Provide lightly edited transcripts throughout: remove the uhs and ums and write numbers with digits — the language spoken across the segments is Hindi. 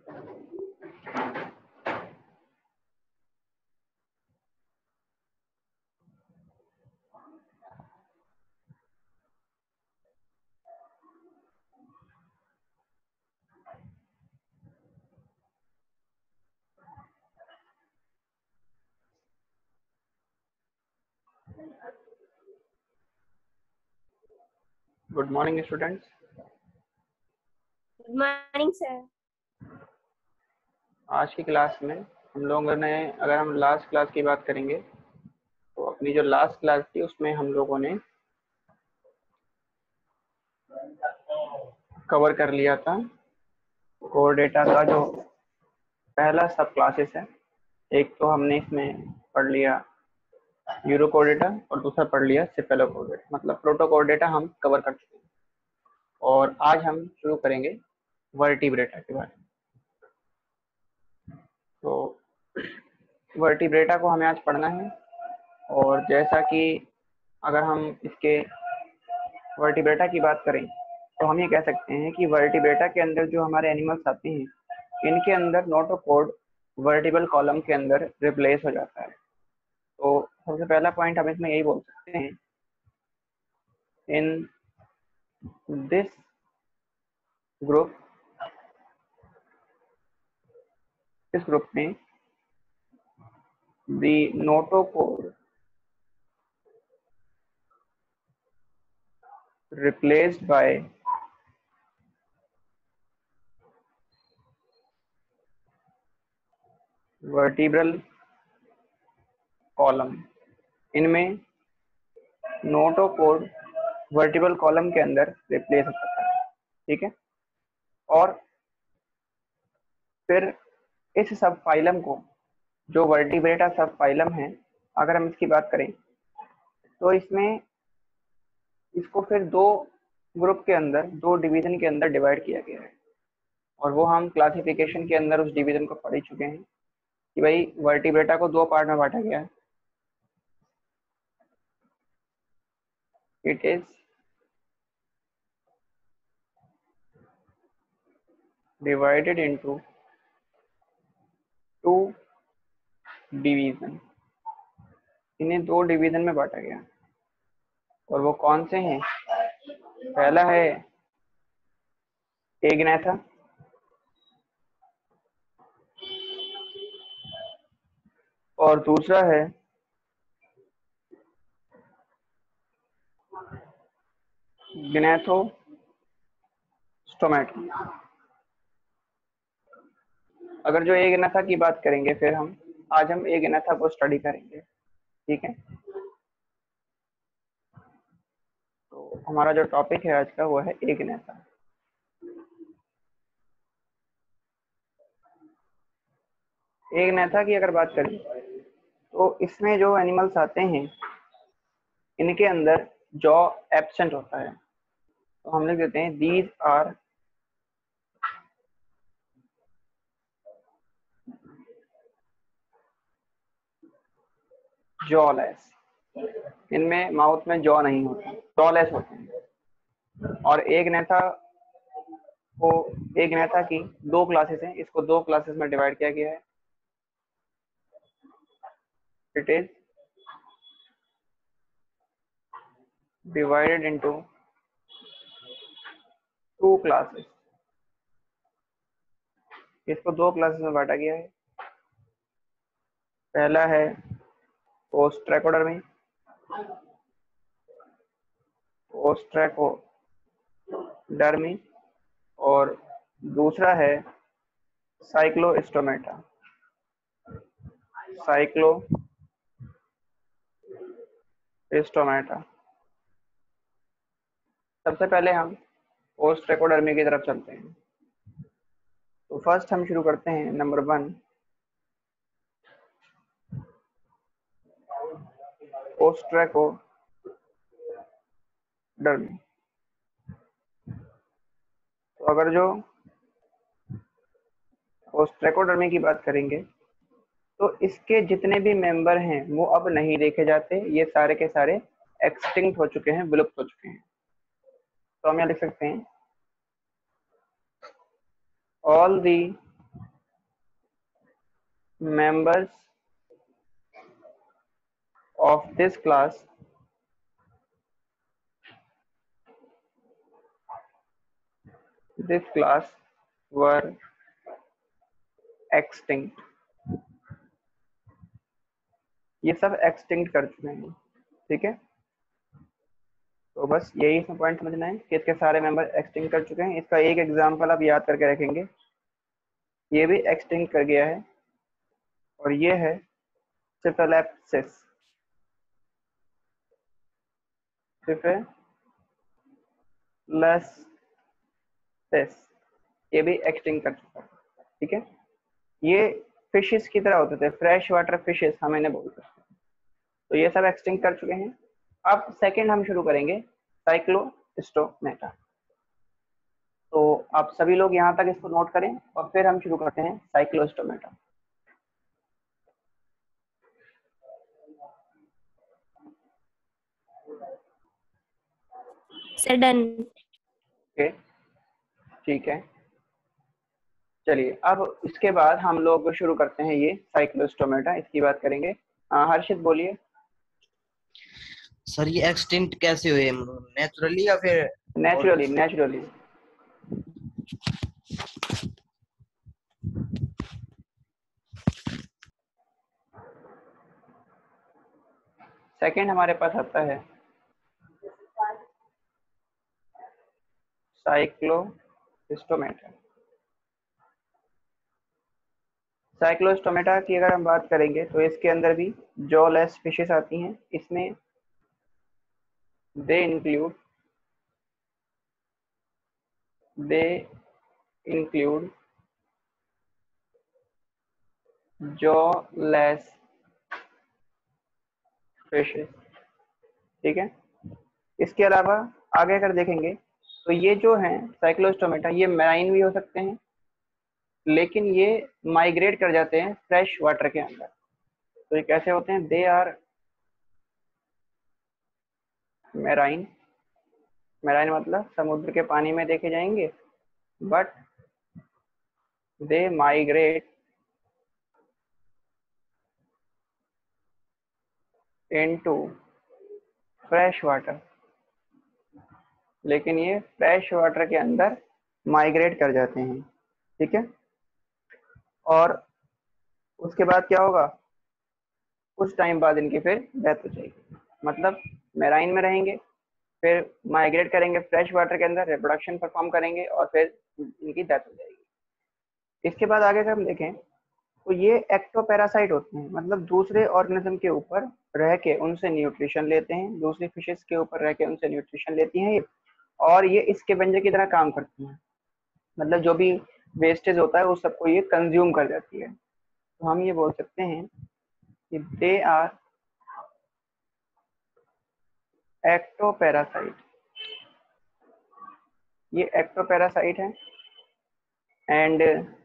Good morning students. Good morning sir. आज की क्लास में हम लोगों ने, अगर हम लास्ट क्लास की बात करेंगे तो अपनी जो लास्ट क्लास थी उसमें हम लोगों ने कवर कर लिया था कोर डेटा का जो पहला सब क्लासेस है। एक तो हमने इसमें पढ़ लिया यूरो कोर डेटा और दूसरा पढ़ लिया सेफेलो कोर डेटा, मतलब प्रोटो कोर डेटा हम कवर कर चुके हैं। और आज हम शुरू करेंगे वर्टिब्रेटा के बारे में। तो वर्टिब्रेटा को हमें आज पढ़ना है, और जैसा कि अगर हम इसके वर्टिब्रेटा की बात करें तो हम ये कह सकते हैं कि वर्टिब्रेटा के अंदर जो हमारे एनिमल्स आते हैं, इनके अंदर नोटोकॉर्ड वर्टिबल कॉलम के अंदर रिप्लेस हो जाता है। तो सबसे पहला पॉइंट हम इसमें यही बोल सकते हैं, इन दिस ग्रुप, इस ग्रुप में the notochord replaced by vertebral column, इनमें नोटोकॉर्ड वर्टिबल कॉलम के अंदर रिप्लेस हो जाता है। ठीक है, और फिर इस सब फाइलम को, जो वर्टिब्रेटा सब फाइलम है, अगर हम इसकी बात करें तो इसमें इसको फिर दो ग्रुप के अंदर, दो डिवीजन के अंदर डिवाइड किया गया है। और वो हम क्लासिफिकेशन के अंदर उस डिवीजन को पढ़ ही चुके हैं कि भाई वर्टिब्रेटा को दो पार्ट में बांटा गया है। It is divided into two division, इन्हें दो डिवीजन में बांटा गया। और वो कौन से हैं? पहला है एग्नेथा, और दूसरा है ग्नेथोस्टोमेटा। अगर जो एग्नेथा की बात करेंगे, फिर आज हम एग्नेथा को स्टडी करेंगे। ठीक है, तो हमारा जो टॉपिक है आज का वो है एग्नेथा। एग्नेथा की अगर बात करें तो इसमें जो एनिमल्स आते हैं, इनके अंदर जॉ एब्सेंट होता है। तो हम लिख देते हैं दीज आर जॉलेस, इनमें माउथ में जॉ नहीं होता, जॉलेस होते हैं। और एग्नेथा को, एग्नेथा की दो क्लासेस हैं, इसको दो क्लासेस में डिवाइड किया गया है। It is divided into two classes, इसको दो क्लासेस में बांटा गया है। पहला है ओस्ट्रैकोडर्मी, ओस्ट्रैकोडर्मी, और दूसरा है साइक्लोस्टोमेटा, साइक्लोस्टोमेटा। सबसे पहले हम ओस्ट्रैकोडर्मी की तरफ चलते हैं। तो फर्स्ट हम शुरू करते हैं नंबर 1, ओस्ट्रैकोडर्मी। तो अगर जो ओस्ट्रैकोडर्मी की बात करेंगे तो इसके जितने भी मेंबर हैं वो अब नहीं देखे जाते, ये सारे के सारे एक्सटिंक्ट हो चुके हैं, विलुप्त हो चुके हैं। तो हम यहाँ लिख सकते हैं all the members of this class were extinct। ये सब एक्सटिंक्ट कर चुके हैं, ठीक है। तो बस यही इसमें पॉइंट समझना है कि इसके सारे मेंबर एक्सटिंक्ट कर चुके हैं। इसका एक एग्जांपल आप याद करके रखेंगे, ये भी एक्सटिंक्ट कर गया है और ये है सिफिलिप्सिस। ये भी एक्सटिंक्ट कर चुका है, ठीक है। ये फिशेस की तरह होते थे, फ्रेश वाटर फिशेस हम इन्हें बोलते हैं। तो ये सब एक्सटिंक्ट कर चुके हैं। अब सेकंड हम शुरू करेंगे साइक्लोस्टोमेटा। तो आप सभी लोग यहाँ तक इसको नोट करें और फिर हम शुरू करते हैं साइक्लोस्टोमेटा। डन। ओके, ठीक है। चलिए अब इसके बाद हम लोग शुरू करते हैं ये साइक्लोस्टोमेटा, इसकी बात करेंगे। हर्षित बोलिए। सर ये एक्सटिंक्ट कैसे हुए, नेचुरली या फिर? नेचुरली। सेकंड हमारे पास आता है साइक्लोस्टोमेटा। साइक्लोस्टोमेटा की अगर हम बात करेंगे तो इसके अंदर भी जॉलेस फिशेस आती हैं। इसमें दे इंक्लूड जॉलेस फिशेस, ठीक है। इसके अलावा आगे अगर देखेंगे तो ये जो है साइक्लोस्टोमेटा, ये मैराइन भी हो सकते हैं, लेकिन ये माइग्रेट कर जाते हैं फ्रेश वाटर के अंदर। तो ये कैसे होते हैं? दे आर मैराइन मतलब समुद्र के पानी में देखे जाएंगे, but they migrate into fresh water, लेकिन ये फ्रेश वाटर के अंदर माइग्रेट कर जाते हैं, ठीक है। और उसके बाद क्या होगा? कुछ टाइम बाद इनकी फिर डेथ हो जाएगी। मतलब मैराइन में रहेंगे, फिर माइग्रेट करेंगे फ्रेश वाटर के अंदर, रिप्रोडक्शन परफॉर्म करेंगे और फिर इनकी डेथ हो जाएगी। इसके बाद आगे अगर हम देखें तो ये एक्टोपैरासाइट होते हैं, मतलब दूसरे ऑर्गेनिज्म के ऊपर रह के उनसे न्यूट्रिशन लेते हैं, दूसरी फिशेस के ऊपर रह के उनसे न्यूट्रिशन लेती हैं ये, और ये इसके वेंजर की तरह काम करती हैं। मतलब जो भी वेस्टेज होता है उस सबको ये कंज्यूम कर जाती है। तो हम ये बोल सकते हैं कि दे आर एक्टोपैरासाइट। ये एक्टोपैरासाइट है एंड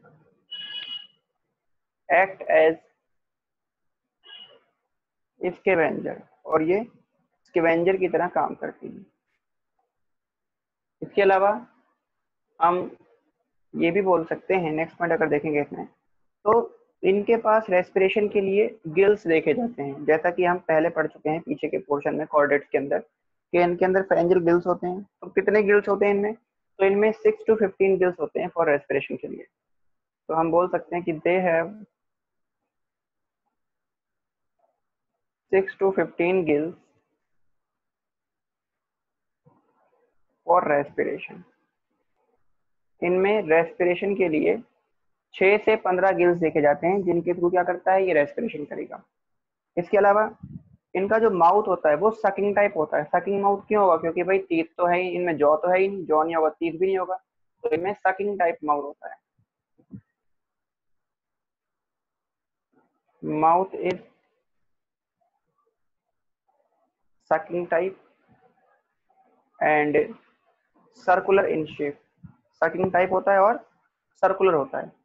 एक्ट एज स्कैवेंजर, और ये स्कैवेंजर की तरह काम करती है। इसके अलावा हम ये भी बोल सकते हैं, नेक्स्ट पॉइंट अगर देखेंगे इसमें, तो इनके पास रेस्पिरेशन के लिए गिल्स देखे जाते हैं, जैसा कि हम पहले पढ़ चुके हैं पीछे के पोर्शन में कॉर्डेट्स के अंदर, कि इनके अंदर फेरेंजियल गिल्स होते हैं। तो कितने गिल्स होते हैं इनमें? तो इनमें 6 to 15 गिल्स होते हैं फॉर रेस्पिरेशन के लिए। तो हम बोल सकते हैं कि they have 6 to 15 gills for respiration. इनमें रेस्पिरेशन के लिए 6 से 15 गिल्स देखे जाते हैं, जिनके थ्रू क्या करता है, ये रेस्पिरेशन करेगा। इसके अलावा इनका जो माउथ होता है वो सकिंग टाइप होता है। सकिंग माउथ क्यों होगा? क्योंकि भाई टीथ तो है ही इनमें, जॉ तो है ही नहीं, जॉ नहीं होगा टीथ भी नहीं होगा, तो इनमें सकिंग टाइप माउथ होता है। Mouth is sucking type and circular in shape. Sucking type होता है और सर्कुलर होता है।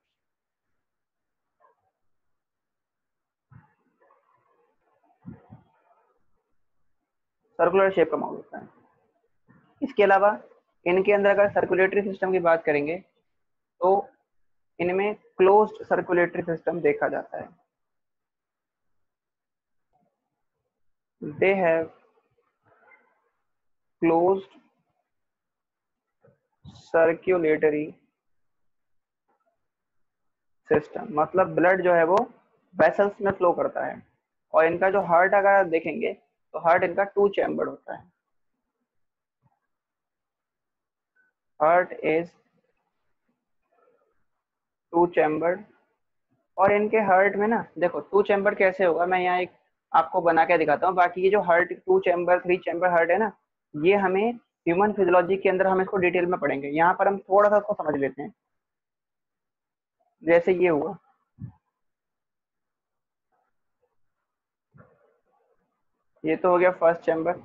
सर्कुलर शेप का माउथ होता है। इसके अलावा इनके अंदर अगर सर्कुलेटरी सिस्टम की बात करेंगे तो इनमें क्लोज्ड सर्कुलेटरी सिस्टम देखा जाता है। They have closed circulatory system, मतलब ब्लड जो है वो वेसल्स में फ्लो करता है। और इनका जो हार्ट अगर आप देखेंगे तो हार्ट इनका 2 चैम्बर होता है। Heart is 2 chamber. और इनके हार्ट में ना देखो 2 चैम्बर कैसे होगा, मैं यहाँ एक आपको बना के दिखाता हूँ। बाकी ये जो हार्ट 2 चैम्बर 3 चैम्बर हार्ट है ना, ये हमें ह्यूमन फिजियोलॉजी के अंदर हम इसको डिटेल में पढ़ेंगे। यहाँ पर हम थोड़ा सा इसको समझ लेते हैं। जैसे ये हुआ, ये तो हो गया फर्स्ट चैम्बर।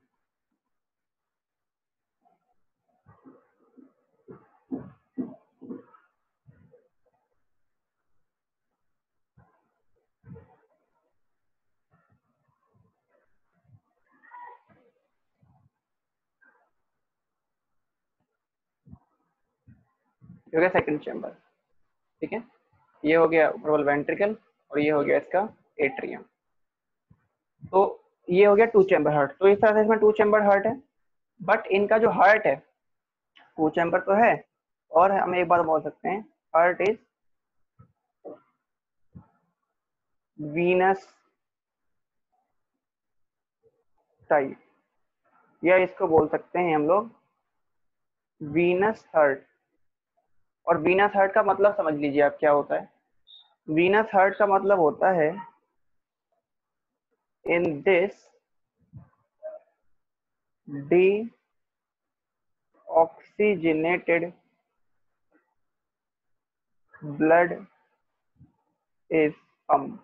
ये हो गया सेकंड चैम्बर। ठीक है, ये हो गया ऊपर वेंट्रिकल और ये हो गया इसका एट्रियम। तो ये हो गया 2 चैम्बर हार्ट। तो इस तरह से इसमें 2 चैम्बर हार्ट है। बट इनका जो हार्ट है 2 चैम्बर तो है, और हम एक बात बोल सकते हैं, हार्ट इज वीनस टाइप, या इसको बोल सकते हैं हम लोग वीनस हार्ट। और वीनस हार्ट का मतलब समझ लीजिए आप क्या होता है। वीनस हार्ट का मतलब होता है in this deoxygenated blood is pump.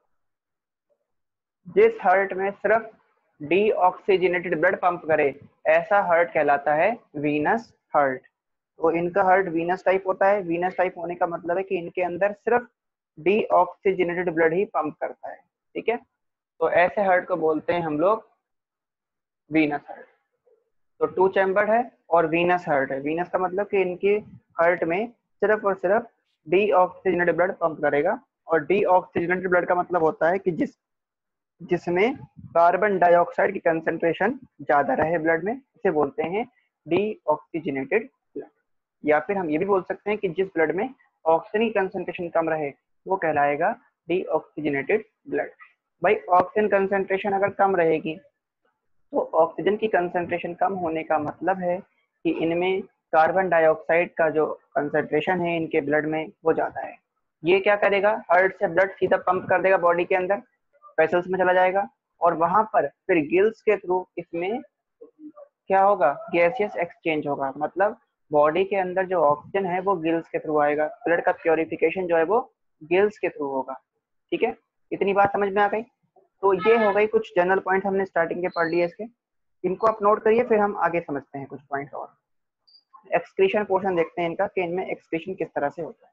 जिस हार्ट में सिर्फ डी ऑक्सीजनेटेड ब्लड पंप करे, ऐसा हार्ट कहलाता है वीनस हार्ट। तो इनका हार्ट वीनस टाइप होता है। वीनस टाइप होने का मतलब है कि इनके अंदर सिर्फ डी ऑक्सीजनेटेड ब्लड ही पंप करता है। ठीक है, तो ऐसे हार्ट को बोलते हैं हम लोग वीनस हार्ट। तो 2 चैम्बर्ड है और वीनस हार्ट है। वीनस का मतलब कि इनके हार्ट में सिर्फ और सिर्फ डी ऑक्सीजनेटेड ब्लड पंप करेगा। और डी ऑक्सीजनेटेड ब्लड का मतलब होता है कि जिसमें कार्बन डाइऑक्साइड की कंसेंट्रेशन ज्यादा रहे ब्लड में, इसे बोलते हैं डी ऑक्सीजनेटेड ब्लड। या फिर हम ये भी बोल सकते हैं कि जिस ब्लड में ऑक्सीजन की कंसेंट्रेशन कम रहे वो कहलाएगा डी ऑक्सीजनेटेड ब्लड। भाई ऑक्सीजन कंसेंट्रेशन अगर कम रहेगी तो ऑक्सीजन की कंसेंट्रेशन कम होने का मतलब है कि इनमें कार्बन डाइऑक्साइड का जो कंसेंट्रेशन है इनके ब्लड में वो ज्यादा है। ये क्या करेगा, हार्ट से ब्लड सीधा पंप कर देगा बॉडी के अंदर, वेसल्स में चला जाएगा, और वहां पर फिर गिल्स के थ्रू इसमें क्या होगा, गैसियस एक्सचेंज होगा। मतलब बॉडी के अंदर जो ऑक्सीजन है वो गिल्स के थ्रू आएगा, ब्लड का प्योरिफिकेशन जो है वो गिल्स के थ्रू होगा। ठीक है, इतनी बात समझ में आ गई। तो ये हो गई कुछ जनरल पॉइंट हमने स्टार्टिंग के पढ़ लिए इसके, इनको आप नोट करिए, फिर हम आगे समझते हैं कुछ पॉइंट। और एक्सक्रीशन पोर्शन देखते हैं इनका कि इनमें एक्सक्रीशन किस तरह से होता है।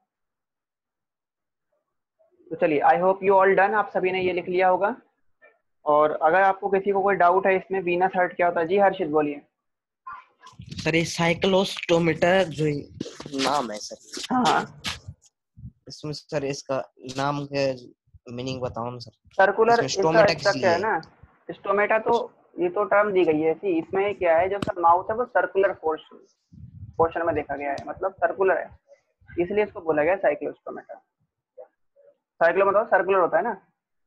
तो चलिए, I hope you all done, आप सभी ने ये लिख लिया होगा। और अगर आपको किसी को कोई डाउट है इसमें वीनस हार्ट क्या होता है, जी हर्षित बोलिए। सर ये साइक्लोस्टोमीटर जो नाम है सर, हाँ हाँ, इसमें सर इसका नाम के मीनिंग बताओ ना सर। सर्कुलर, इसमें इसका स्टोमेटा इसका किस क्या लिए है है? ना, स्टोमेटा तो ये तो टर्म दी गई है ऐसी। इसमें क्या है, जो सब माउथ है वो सर्कुलर पोर्शन में देखा गया है, मतलब सर्कुलर है, इसलिए इसको बोला गया साइक्लोस्टोमेटा। साइक्लो मतलब सर्कुलर होता है ना,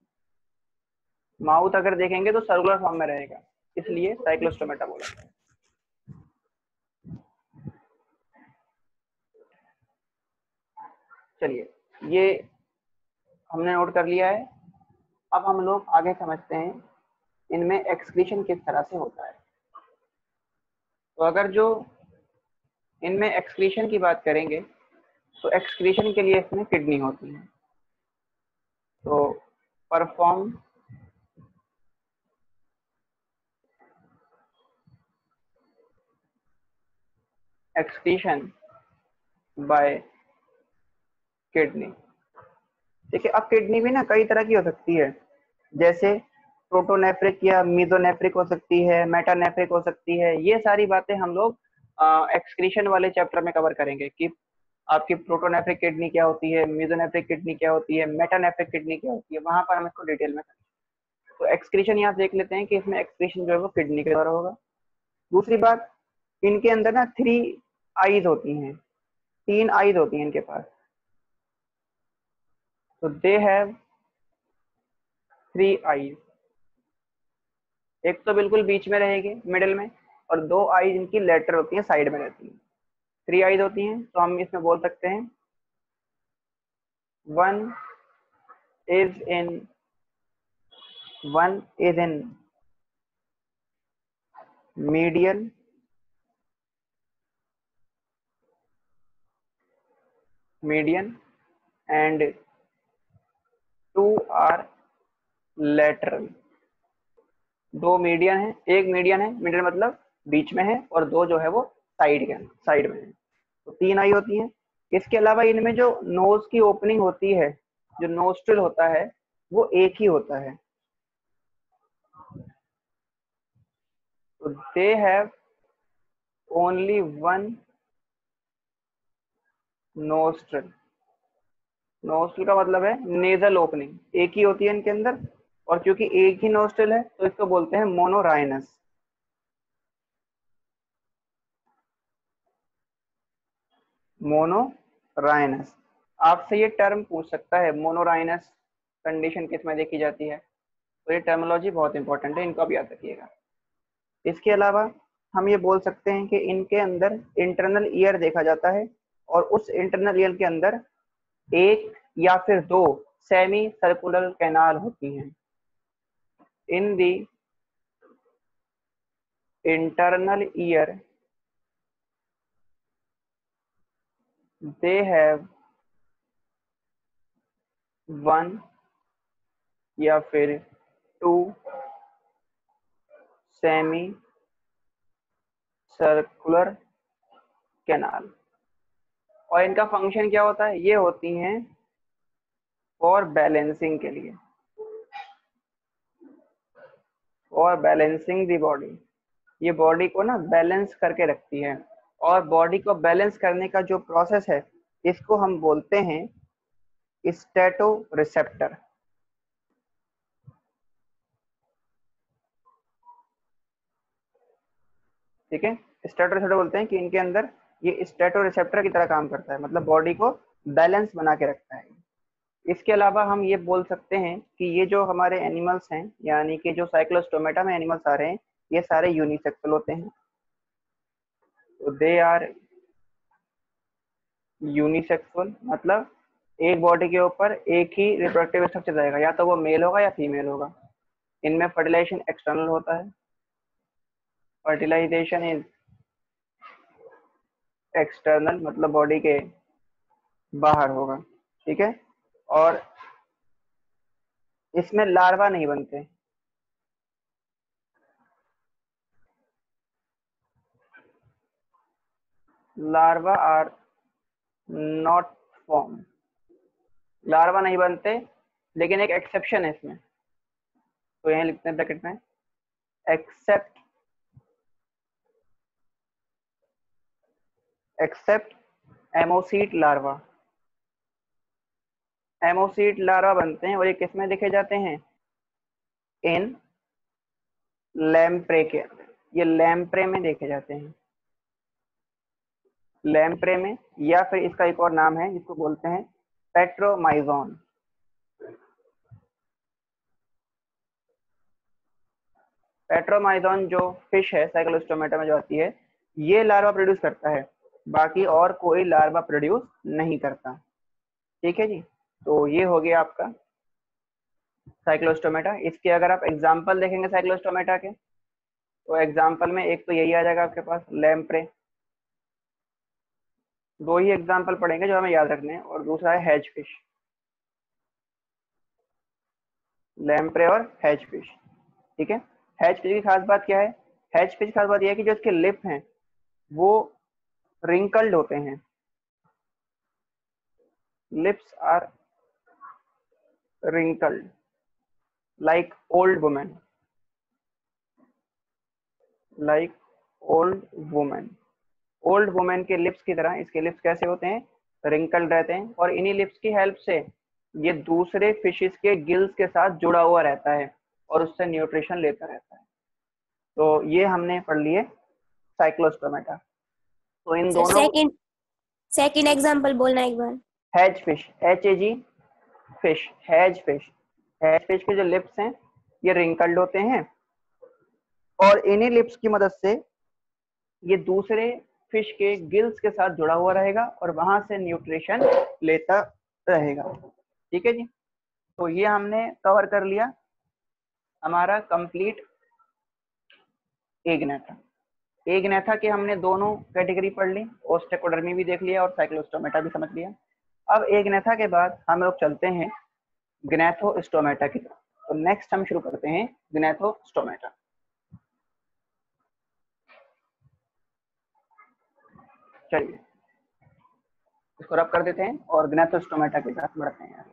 माउथ अगर देखेंगे तो सर्कुलर फॉर्म में रहेगा, इसलिए साइक्लोस्टोमेटा बोला गया है। चलिए, ये हमने नोट कर लिया है। अब हम लोग आगे समझते हैं इनमें एक्सक्रीशन किस तरह से होता है। तो अगर जो इनमें एक्सक्रीशन की बात करेंगे तो एक्सक्रीशन के लिए इसमें किडनी होती है। तो परफॉर्म एक्सक्रीशन बाय किडनी। देखिए, अब किडनी भी ना कई तरह की हो सकती है, जैसे प्रोटोनेफ्रिक या मीजोनेफ्रिक हो सकती है, मेटानेफ्रिक हो सकती है। ये सारी बातें हम लोग एक्सक्रीशन वाले चैप्टर में कवर करेंगे कि आपकी प्रोटोनेफ्रिक किडनी क्या होती है, मीजोनेफ्रिक किडनी क्या होती है, मेटानेफ्रिक किडनी क्या होती है, वहां पर हम इसको डिटेल में करेंगे। तो एक्सक्रीशन यहाँ देख लेते हैं कि इसमें एक्सक्रीशन जो है वो किडनी के द्वारा होगा। दूसरी बात, इनके अंदर ना 3 आईज होती हैं, 3 आईज होती हैं इनके पास। तो दे हैव 3 आईज, एक तो बिल्कुल बीच में रहेगी मिडिल में, और 2 आईज इनकी लेटर होती हैं, साइड में रहती हैं। 3 आईज होती हैं, तो हम इसमें बोल सकते हैं one is in medial median and 2 are lateral। 2 median है, एक मीडियन है, मीडियन मतलब बीच में है, और 2 जो है वो साइड में है। तो 3 आई होती हैं। इसके अलावा इनमें जो नोज की ओपनिंग होती है, जो नोस्ट्रिल होता है, वो एक ही होता है। तो they have only one nostril. Nostril का मतलब है नेजल ओपनिंग, एक ही होती है इनके अंदर, और क्योंकि एक ही नोस्ट्रिल है तो इसको बोलते हैं मोनोराइनस। मोनोराइनस, आपसे ये टर्म पूछ सकता है, मोनोराइनस कंडीशन किस में देखी जाती है, तो ये टर्मिनोलॉजी बहुत इंपॉर्टेंट है, इनको भी याद रखिएगा। इसके अलावा हम ये बोल सकते हैं कि इनके अंदर इंटरनल ईयर देखा जाता है, और उस इंटरनल ईयर के अंदर एक या फिर 2 सेमी सर्कुलर कैनाल होती हैं। In the internal ear they have 1 या फिर 2 सेमी सर्कुलर कैनाल। और इनका फंक्शन क्या होता है, ये होती हैं फॉर बैलेंसिंग के लिए, और बैलेंसिंग दी बॉडी, ये बॉडी को ना बैलेंस करके रखती है। और बॉडी को बैलेंस करने का जो प्रोसेस है, इसको हम बोलते हैं स्टेटो रिसेप्टर। ठीक है, स्टेटो रिसेप्टर बोलते हैं कि इनके अंदर ये स्टेटो रिसेप्टर की तरह काम करता है, मतलब बॉडी को बैलेंस बना के रखता है। इसके अलावा हम ये बोल सकते हैं कि ये जो हमारे एनिमल्स हैं, यानी कि जो साइक्लोस्टोमेटा में एनिमल्स आ रहे हैं, ये सारे यूनिसेक्सुअल होते हैं। तो दे आर यूनिसेक्सुअल, मतलब एक बॉडी के ऊपर एक ही रिप्रोडक्टिव स्ट्रक्चर रहेगा, या तो वो मेल होगा या फीमेल होगा। इनमें फर्टिलाइजेशन एक्सटर्नल होता है, फर्टिलाइजेशन इज एक्सटर्नल, मतलब बॉडी के बाहर होगा। ठीक है, और इसमें लार्वा नहीं बनते। Larva are not form, larva नहीं बनते, लेकिन एक एक्सेप्शन है इसमें, तो यहां लिखते हैं ब्रैकेट में, except ammocoete larva. Ammocoete larva बनते हैं, और ये किस में देखे जाते हैं, इन लैम्प्रे के अंदर, ये लैम्प्रे में देखे जाते हैं, लैम्प्रे में, या फिर इसका एक और नाम है जिसको बोलते हैं पेट्रोमाइजोन। पेट्रोमाइजोन जो फिश है साइक्लोस्टोमेटा में जो आती है, ये लार्वा प्रोड्यूस करता है, बाकी और कोई लार्वा प्रोड्यूस नहीं करता। ठीक है जी, तो ये हो गया आपका साइक्लोस्टोमेटा। इसके अगर आप एग्जाम्पल देखेंगे साइक्लोस्टोमेटा के, तो एग्जाम्पल में एक तो यही आ जाएगा आपके पास, लैम्प्रे। 2 ही एग्जाम्पल पढ़ेंगे जो हमें याद रखने हैं, और दूसरा है हैज फिश, लैम्प्रे और हैज फिश। ठीक है, हैज फिश की खास बात क्या है, हैज फिश की खास बात यह है कि जो इसके लिप हैं वो रिंकल्ड होते हैं, lips are wrinkled like old women, like old women. Old women के लिप्स की तरह इसके लिप्स कैसे होते हैं, रिंकल्ड रहते हैं, और इन्हीं लिप्स की हेल्प से ये दूसरे फिशेस के गिल्स के साथ जुड़ा हुआ रहता है, और उससे न्यूट्रिशन लेता रहता है। तो ये हमने पढ़ लिए साइक्लोस्टोमेटा। तो इन सर दोनों सेकंड एग्जांपल बोलना एक बार। Hag fish, HAG fish, hag fish. Hag fish के जो लिप्स हैं ये रिंकल्ड होते हैं और इन्हीं लिप्स की मदद से ये दूसरे फिश के गिल्स के साथ जुड़ा हुआ रहेगा और वहां से न्यूट्रिशन लेता रहेगा। ठीक है जी। तो ये हमने कवर कर लिया हमारा कंप्लीट एग्नेथा। एग्नेथा के हमने दोनों कैटेगरी पढ़ ली, ओस्टेकोडर्मी भी देख लिया और साइक्लोस्टोमेटा भी समझ लिया। अब एग्नेथा के बाद हम लोग चलते हैं ग्नैथोस्टोमेटा की तरफ। तो नेक्स्ट हम शुरू करते हैं ग्नैथोस्टोमेटा। चलिए इसको रब कर देते हैं और ग्नैथोस्टोमेटा की तरफ बढ़ते हैं।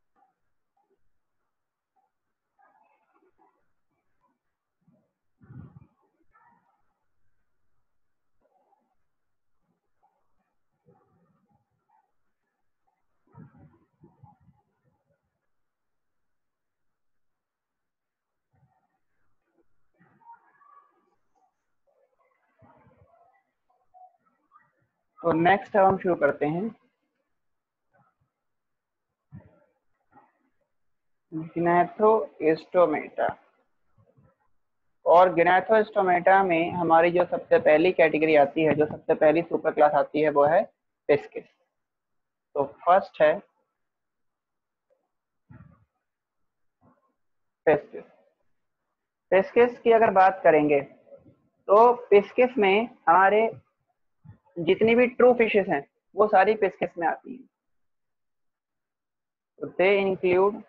तो नेक्स्ट हम शुरू करते हैं ग्नैथोस्टोमेटा। और ग्नैथोस्टोमेटा में हमारी जो सबसे पहली कैटेगरी आती है, जो सबसे पहली सुपर क्लास आती है, वो है फिस्किस। तो फर्स्ट है फिस्किस। फिस्किस की अगर बात करेंगे तो फिस्किस में हमारे जितनी भी ट्रू फिशेस हैं वो सारी फिस्किस में आती हैं। तो they include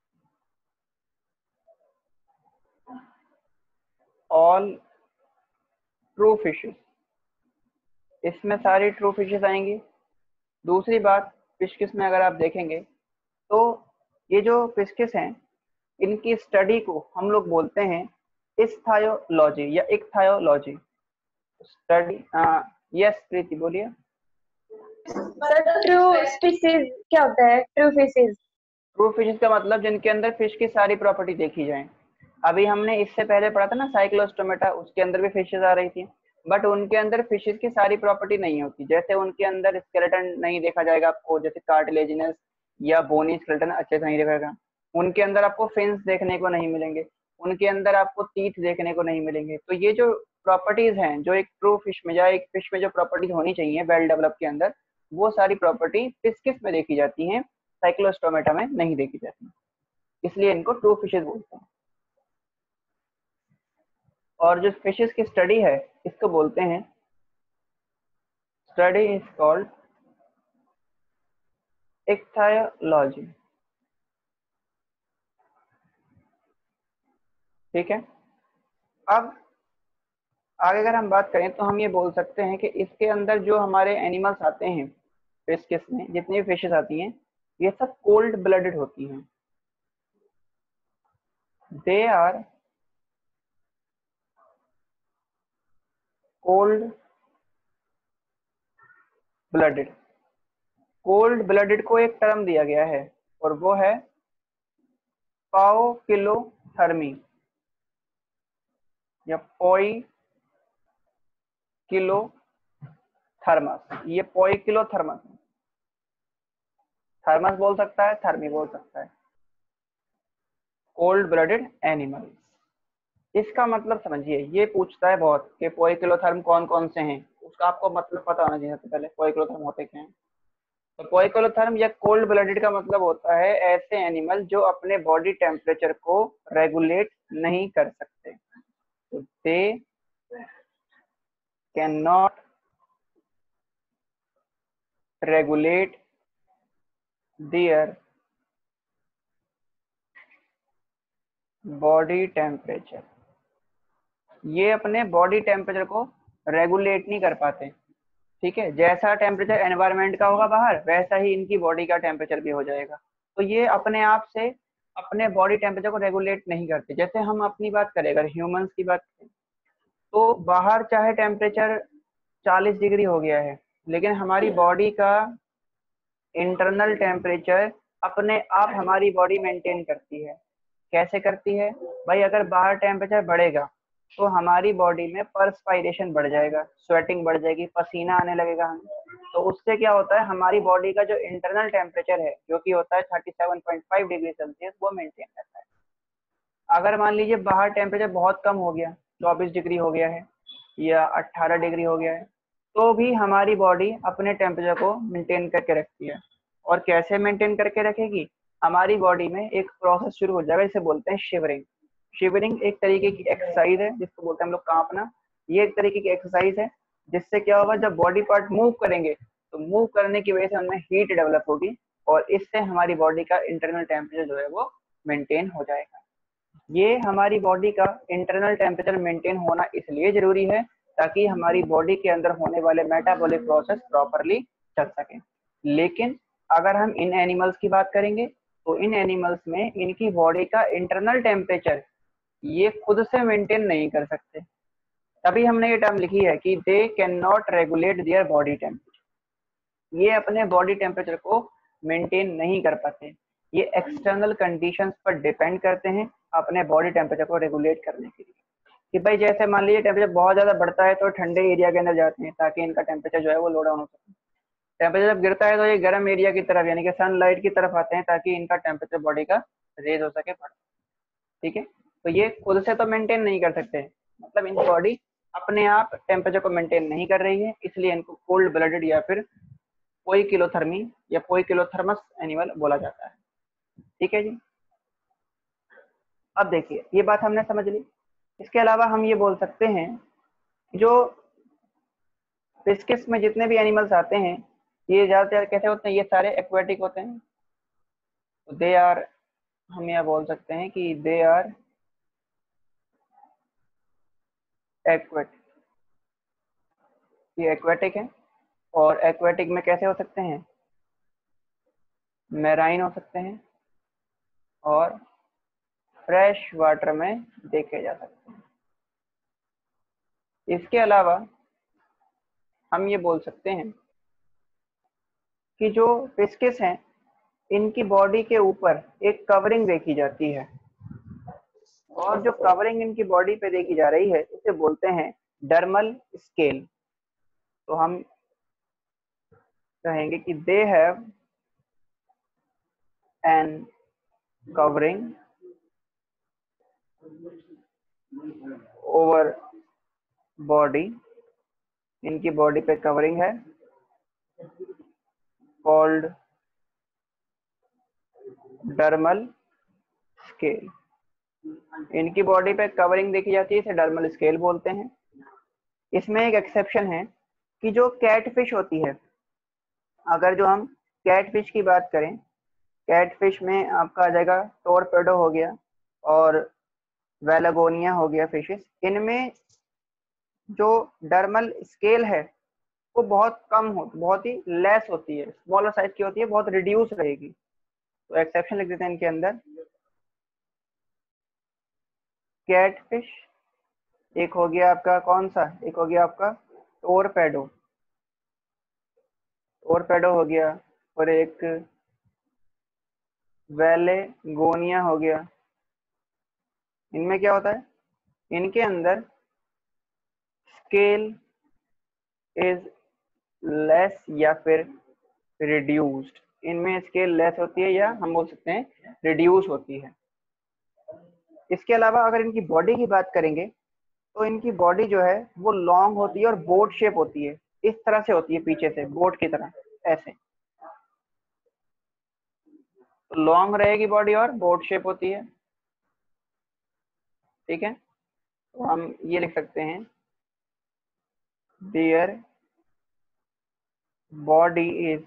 all true fishes, इसमें सारी ट्रू फिशेस आएंगी। दूसरी बात, फिशकिस में अगर आप देखेंगे तो ये जो फिशकिस हैं इनकी स्टडी को हम लोग बोलते हैं इस्थायोलॉजी या इक्थायोलॉजी स्टडी। यस प्रीति बोलिए। ट्रू स्पीसीज क्या होता है? ट्रू फिशेज, ट्रू फिशेस का मतलब जिनके अंदर फिश की सारी प्रॉपर्टी देखी जाए। अभी हमने इससे पहले पढ़ा था ना साइक्लोस्टोमेटा, उसके अंदर भी फिशेस आ रही थी, बट उनके अंदर फिशेस की सारी प्रॉपर्टी नहीं होती। जैसे उनके अंदर स्केलेटन नहीं देखा जाएगा आपको, जैसे कार्टिलेजिनस या बोनी स्केलेटन अच्छे से नहीं दिखेगा। उनके अंदर आपको फिन्स देखने को नहीं मिलेंगे, उनके अंदर आपको टीथ देखने को नहीं मिलेंगे। तो ये जो प्रॉपर्टीज हैं जो एक ट्रू फिश में या एक फिश में जो प्रॉपर्टीज होनी चाहिए वेल डेवलप के अंदर, वो सारी प्रॉपर्टी फिशकिस में देखी जाती हैं, साइक्लोस्टोमेटा में नहीं देखी जाती, इसलिए इनको ट्रू फिशेस बोलते हैं। और जो फिशेस की स्टडी है इसको बोलते हैं, स्टडी इज कॉल्ड इक्थायोलॉजी। ठीक है। अब आगे अगर हम बात करें तो हम ये बोल सकते हैं कि इसके अंदर जो हमारे एनिमल्स आते हैं फिशकिस में, जितनी भी फिशेस आती हैं ये सब कोल्ड ब्लडेड होती हैं। They are cold blooded. Cold blooded को एक टर्म दिया गया है और वो है पाओकिलोथर्मी या पोइकिलोथर्मस। ये पोइकिलोथर्मस, थर्मस बोल सकता है, थर्मी बोल सकता है। कोल्ड ब्लडेड एनिमल, इसका मतलब समझिए, ये पूछता है बहुत कि पोइकिलोथर्म कौन कौन से हैं, उसका आपको मतलब पता होना चाहिए सबसे पहले पोइकिलोथर्म होते क्या हैं। तो पोइकिलोथर्म या कोल्ड ब्लडेड का मतलब होता है ऐसे एनिमल जो अपने बॉडी टेम्परेचर को रेगुलेट नहीं कर सकते। तो they can not regulate their body temperature, ये अपने बॉडी टेम्परेचर को रेगुलेट नहीं कर पाते। ठीक है, जैसा टेम्परेचर एनवायरनमेंट का होगा बाहर, वैसा ही इनकी बॉडी का टेम्परेचर भी हो जाएगा। तो ये अपने आप से अपने बॉडी टेम्परेचर को रेगुलेट नहीं करते। जैसे हम अपनी बात करें, अगर ह्यूमंस की बात करें तो बाहर चाहे टेम्परेचर 40 डिग्री हो गया है, लेकिन हमारी बॉडी का इंटरनल टेम्परेचर अपने आप हमारी बॉडी मेंटेन करती है। कैसे करती है? भाई अगर बाहर टेम्परेचर बढ़ेगा तो हमारी बॉडी में परस्पाइरेशन बढ़ जाएगा, स्वेटिंग बढ़ जाएगी, पसीना आने लगेगा हमें। तो उससे क्या होता है, हमारी बॉडी का जो इंटरनल टेम्परेचर है जो कि होता है 37.5 डिग्री सेल्सियस, वो मेंटेन रहता है। अगर मान लीजिए बाहर टेम्परेचर बहुत कम हो गया, 24 डिग्री हो गया है या 18 डिग्री हो गया है, तो भी हमारी बॉडी अपने टेम्परेचर को मेंटेन करके रखती है। और कैसे मेंटेन करके रखेगी, हमारी बॉडी में एक प्रोसेस शुरू हो जाएगा जिसे बोलते हैं शिवरिंग। शिवरिंग एक तरीके की एक्सरसाइज है जिसको बोलते हैं हम लोग कांपना। ये एक तरीके की एक्सरसाइज है जिससे क्या होगा, जब बॉडी पार्ट मूव करेंगे तो मूव करने की वजह से उनमें हीट डेवलप होगी और इससे हमारी बॉडी का इंटरनल टेम्परेचर जो है वो मेंटेन हो जाएगा। ये हमारी बॉडी का इंटरनल टेम्परेचर मेंटेन होना इसलिए जरूरी है ताकि हमारी बॉडी के अंदर होने वाले मेटाबॉलिक प्रोसेस प्रॉपरली चल सके। लेकिन अगर हम इन एनिमल्स की बात करेंगे तो इन एनिमल्स में इनकी बॉडी का इंटरनल टेम्परेचर ये खुद से मेंटेन नहीं कर सकते। तभी हमने ये टर्म लिखी है कि they can not regulate their body temperature. ये अपने बॉडी टेम्परेचर को मेंटेन नहीं कर पाते, ये एक्सटर्नल कंडीशंस पर डिपेंड करते हैं अपने बॉडी टेम्परेचर को रेगुलेट करने के लिए। कि भाई जैसे मान लीजिए टेम्परेचर बहुत ज्यादा बढ़ता है तो ठंडे एरिया के अंदर जाते हैं ताकि इनका टेम्परेचर जो है वो लो डाउन हो सके। टेम्परेचर जब गिरता है तो ये गर्म एरिया की तरफ यानी कि सनलाइट की तरफ आते हैं ताकि इनका टेम्परेचर बॉडी का रेज हो सके बढ़। ठीक है, तो ये खुद से तो मेंटेन नहीं कर सकते, मतलब इनकी बॉडी अपने आप टेम्परेचर को मेंटेन नहीं कर रही है, इसलिए इनको कोल्ड ब्लडेड या फिर पोइकिलोथर्मी या पोइकिलोथर्मस एनिमल बोला जाता है। ठीक है जी, अब देखिए ये बात हमने समझ ली। इसके अलावा हम ये बोल सकते हैं जो फिशकिस में जितने भी एनिमल्स आते हैं ये ज्यादातर कैसे होते हैं, ये सारे एक्वेटिक होते हैं। तो दे आर, हम यह बोल सकते हैं कि दे आर एक्वेटिक, ये एक्वेटिक है। और एक्वेटिक में कैसे हो सकते हैं, मैराइन हो सकते हैं और फ्रेश वाटर में देखे जा सकते हैं। इसके अलावा हम ये बोल सकते हैं कि जो फिशकिस हैं इनकी बॉडी के ऊपर एक कवरिंग देखी जाती है और जो कवरिंग इनकी बॉडी पे देखी जा रही है उसे बोलते हैं डर्मल स्केल। तो हम कहेंगे कि they have an covering over body, इनकी बॉडी पे कवरिंग है कॉल्ड डर्मल स्केल। इनकी बॉडी पे कवरिंग देखी जाती है, इसे डर्मल स्केल बोलते हैं। इसमें एक एक्सेप्शन है कि जो कैटफिश होती है, अगर जो हम कैटफिश की बात करें, कैटफिश में आपका आ जाएगा टोरपेडो हो गया और वेलागोनिया हो गया फिशेस। इनमें जो डर्मल स्केल है वो बहुत कम हो, बहुत ही लेस होती है, स्मॉलर साइज की होती है, बहुत रिड्यूस रहेगी। तो एक्सेप्शन लिख देते हैं इनके अंदर, कैटफिश, एक हो गया आपका कौन सा, एक हो गया आपका टोरपेडो, टोरपेडो हो गया, और एक वेलेगोनिया हो गया। इनमें क्या होता है, इनके अंदर स्केल इज लेस या फिर रिड्यूस्ड, इनमें स्केल लेस होती है या हम बोल सकते हैं रिड्यूस होती है। इसके अलावा अगर इनकी बॉडी की बात करेंगे तो इनकी बॉडी जो है वो लॉन्ग होती है और बोट शेप होती है, इस तरह से होती है पीछे से बोट की तरह ऐसे। तो लॉन्ग रहेगी बॉडी और बोट शेप होती है। ठीक है, तो हम ये लिख सकते हैं their body is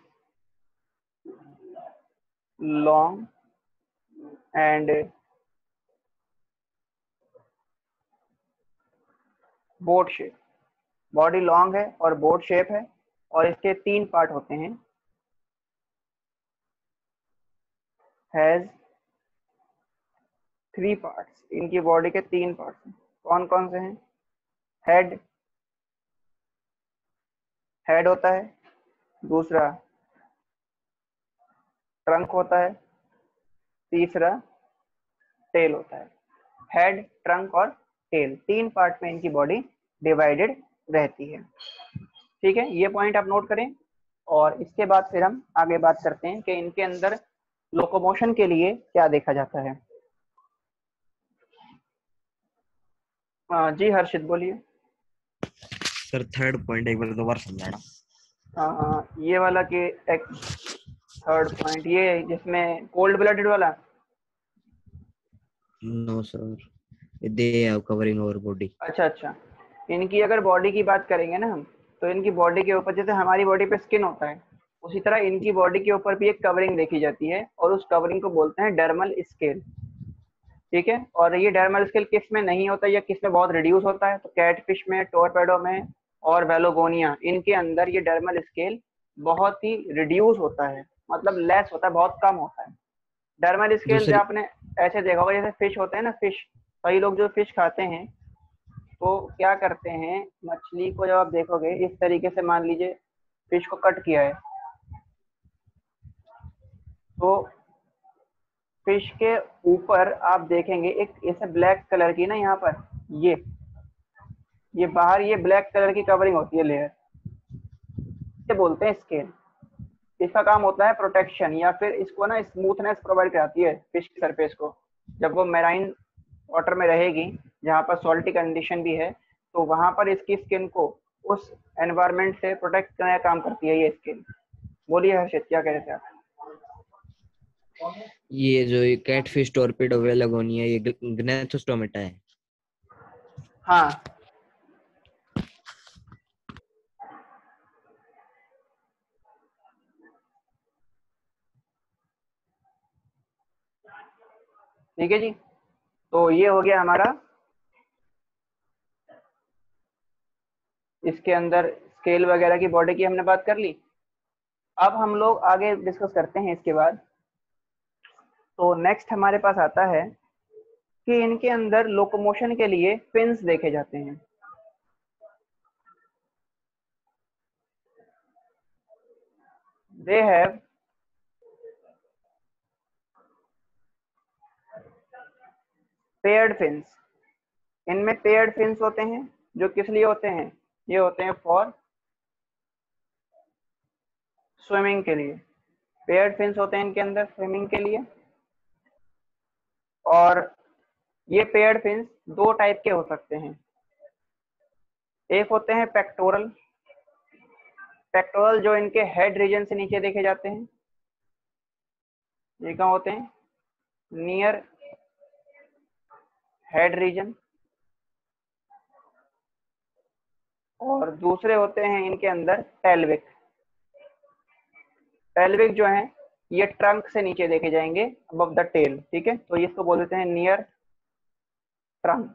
long and boat shape, body लॉन्ग है और बोट शेप है और इसके 3 पार्ट होते हैं, हैज 3 पार्ट्स, इनकी बॉडी के 3 पार्ट्स हैं। कौन कौन से हैं, हेड, हेड होता है, दूसरा ट्रंक होता है, तीसरा टेल होता है। हेड, ट्रंक और टेल, 3 पार्ट में इनकी बॉडी डिवाइडेड रहती है। ठीक है, ये पॉइंट आप नोट करें। और इसके बाद फिर हम आगे बात करते हैं कि इनके अंदर लोकोमोशन के लिए क्या देखा जाता है। जी हर्षित बोलिए। सर थर्ड पॉइंट एक बार दोबारा समझाना। ये वाला कि थर्ड पॉइंट ये जिसमें कोल्ड ब्लडेड वाला। No sir, they have covering over body. अच्छा, इनकी अगर बॉडी की बात करेंगे ना हम, तो इनकी बॉडी के ऊपर जैसे हमारी बॉडी पे स्किन होता है, उसी तरह इनकी बॉडी के ऊपर भी एक कवरिंग देखी जाती है और उस कवरिंग को बोलते हैं डर्मल स्केल। ठीक है, और ये डर्मल स्केल किस में नहीं होता या किस में बहुत रिड्यूस होता है, तो कैटफिश में, टोरपेडो में और वेलोगोनिया, इनके अंदर ये डर्मल स्केल बहुत ही रिड्यूस होता है, मतलब लेस होता है, बहुत कम होता है। डर्मल स्केल जो आपने ऐसे देखा होगा जैसे फिश होते हैं ना, फिश, कई लोग जो फिश खाते हैं तो क्या करते हैं, मछली को जब आप देखोगे इस तरीके से, मान लीजिए फिश को कट किया है, तो फिश के ऊपर आप देखेंगे एक ऐसे ब्लैक कलर की ना, यहाँ पर ये बाहर ये ब्लैक कलर की कवरिंग होती है, लेयर, ये बोलते हैं स्केल। इसका काम होता है प्रोटेक्शन, या फिर इसको ना स्मूथनेस प्रोवाइड कराती है फिश की सरफेस को। जब वो मैराइन वाटर में रहेगी जहाँ पर सॉल्टी कंडीशन भी है, तो वहां पर इसकी स्किन को उस एनवायरनमेंट से प्रोटेक्ट करने का काम करती है ये स्किन। बोलिए हर्षित, क्या कह रहे थे आप? ये जो कैटफिश, टोरपेडो, वेलागोनिया, ये ग्नेथोस्टोमेटा है। हाँ, ठीक है जी। तो ये हो गया हमारा इसके अंदर स्केल वगैरह की बॉडी की हमने बात कर ली। अब हम लोग आगे डिस्कस करते हैं इसके बाद। तो नेक्स्ट हमारे पास आता है कि इनके अंदर लोकोमोशन के लिए फिन्स देखे जाते हैं। They have paired fins. इनमें पेयर्ड फिन्स होते हैं, जो किस लिए होते हैं, ये होते हैं फॉर स्विमिंग के लिए। पेयर्ड फिन्स होते हैं इनके अंदर स्विमिंग के लिए। और ये पेयर्ड फिन्स 2 टाइप के हो सकते हैं। एक होते हैं पेक्टोरल। पेक्टोरल जो इनके हेड रीजन से नीचे देखे जाते हैं, ये कहाँ होते हैं, नियर हेड रीजन। और दूसरे होते हैं इनके अंदर पेल्विक। पेल्विक जो है ये ट्रंक से नीचे देखे जाएंगे, अबव द टेल। ठीक है, तो इसको बोल देते हैं नियर ट्रंक।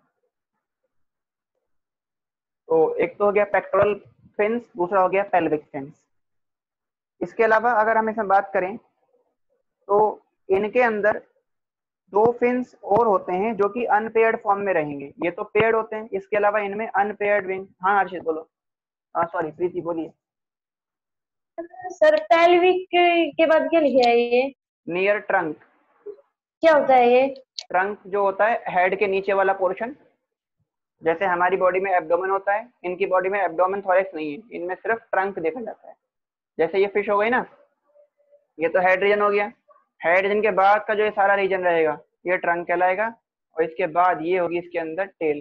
तो एक तो हो गया पेक्टोरल फिन्स, दूसरा हो गया पेल्विक फिन्स। इसके अलावा अगर हम इसमें बात करें तो इनके अंदर 2 फिन्स और होते हैं जो कि अनपेयर्ड फॉर्म में रहेंगे। ये तो पेयर्ड होते हैं, इसके अलावा इनमें अनपेयर्ड विंग। हाँ हर्षित बोलो। सॉरी प्रीति बोलिए। सर पेल्विक के बाद क्या लिखा है ये? Near trunk. क्या होता है ये? ट्रंक जो होता है हेड के नीचे वाला पोर्शन। जैसे हमारी बॉडी में एब्डोमेन होता है, इनकी बॉडी में एब्डोमेन थोरेक्स नहीं है, इनमें सिर्फ ट्रंक देखा जाता है। जैसे ये फिश हो गई ना, ये तो हेड रीजन हो गया। हेड रीजन के बाद का जो ये सारा रीजन रहेगा ये ट्रंक कहलाएगा। और इसके बाद ये होगी इसके अंदर टेल।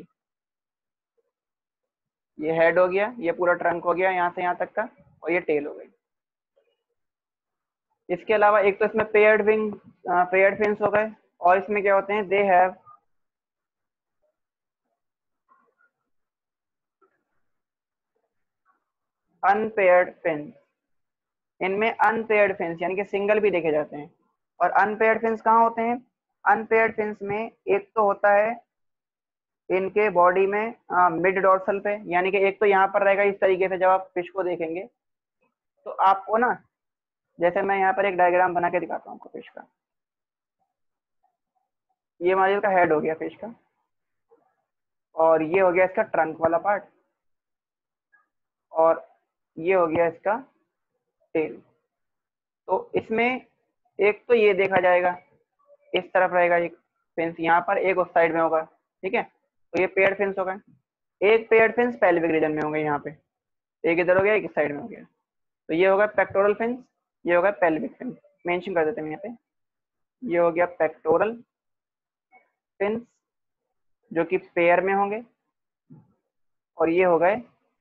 ये हेड हो गया, ये पूरा ट्रंक हो गया यहाँ से यहाँ तक का, और ये टेल हो गई। इसके अलावा एक तो इसमें पेयर्ड विंग, पेयर्ड फिन्स हो गए, और इसमें क्या होते हैं, दे हैव अनपेयर्ड फिन्स। इनमें अनपेयर्ड फिन्स यानी कि सिंगल भी देखे जाते हैं। और अनपेयर्ड फिन्स कहाँ होते हैं, अनपेयर्ड फिन्स में एक तो होता है इनके बॉडी में मिड डोर्सल पे, यानी कि एक तो यहाँ पर रहेगा इस तरीके से। जब आप फिश को देखेंगे तो आपको ना, जैसे मैं यहाँ पर एक डायग्राम बना के दिखाता हूँ आपको फिश का। ये हमारे इसका हेड हो गया फिश का, और ये हो गया इसका ट्रंक वाला पार्ट, और ये हो गया इसका टेल। तो इसमें एक तो ये देखा जाएगा, इस तरफ रहेगा एक फिन्स यहाँ पर, एक उस साइड में होगा। ठीक है, तो ये पेयर्ड फिन्स हो गए। एक पेयर्ड फिन्स पेल्विक रीजन में होंगे, यहाँ पे एक इधर हो गया, एक इस साइड में हो गया। तो ये होगा पेक्टोरल फिन्स, ये होगा पेल्विक फिन्स। मेंशन कर देते हैं यहाँ पे, ये हो गया पेक्टोरल फिन्स जो कि पेयर में होंगे, और ये हो गए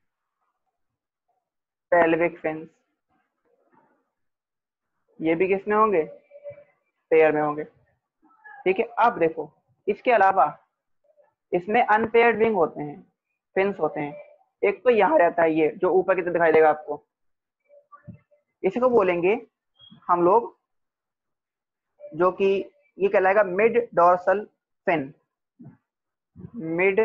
पेल्विक फिन्स, ये भी किस में होंगे, पेयर में होंगे। ठीक है, अब देखो इसके अलावा इसमें अनपेयर्ड विंग होते हैं, फिन्स होते हैं। एक तो यहाँ रहता है, ये जो ऊपर की तरफ दिखाई देगा आपको, इसी को बोलेंगे हम लोग, जो कि ये कहलाएगा mid dorsal fin, mid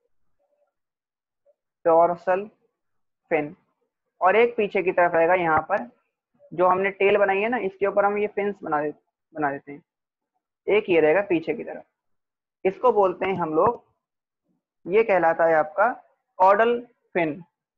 dorsal fin. और एक पीछे की तरफ रहेगा, यहाँ पर जो हमने टेल बनाई है ना, इसके ऊपर हम ये फिन्स बना देते हैं। एक ये रहेगा पीछे की तरफ, इसको बोलते हैं हम लोग, ये कहलाता है आपका कॉडल फिन,